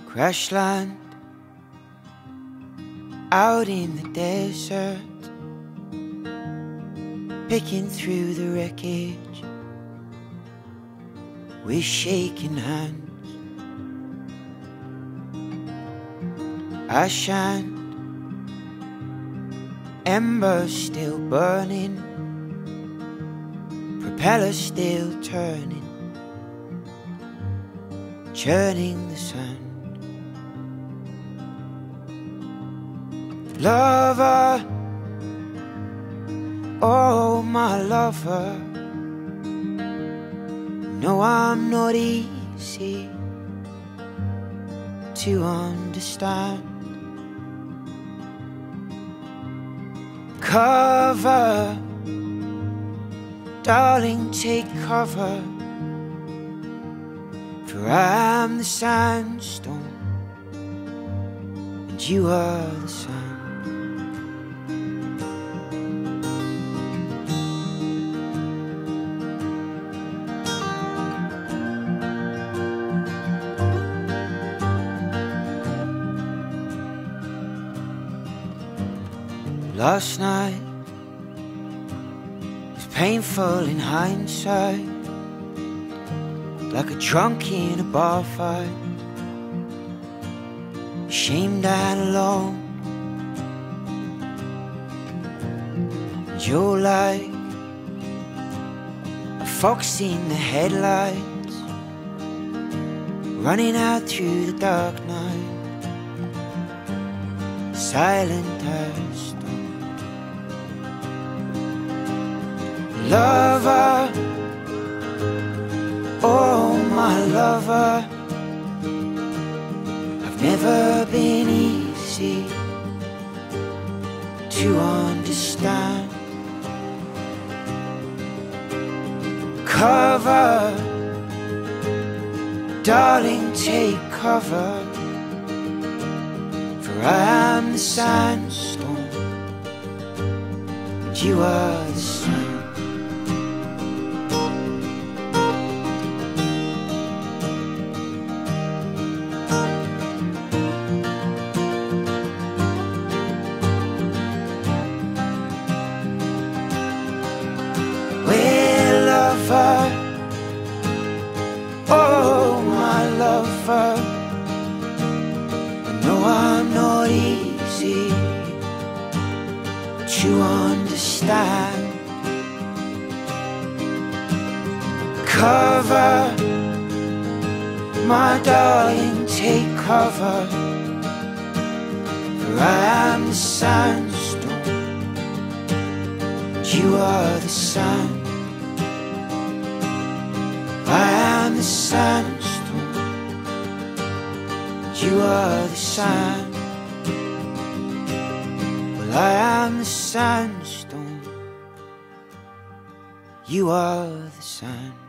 Crash land out in the desert, picking through the wreckage with shaking hands. Ash and embers still burning, propellers still turning, churning the sand. Lover, oh my lover, no, I'm not easy to understand. Cover, darling, take cover, for I'm the sandstone and you are the sun. Last night was painful in hindsight, like a drunk in a bar fight, ashamed and alone. And you're like a fox in the headlights, running out through the dark night, silent as stone. Lover, oh my lover, I've never been easy to understand. Cover, darling, take cover, for I am the sandstone and you are the sun. Oh my lover, I know I'm not easy to understand. Cover, my darling, take cover, for I am the sandstone and you are the sun. I am the sandstone, you are the sun. Well, I am the sandstone, you are the sun.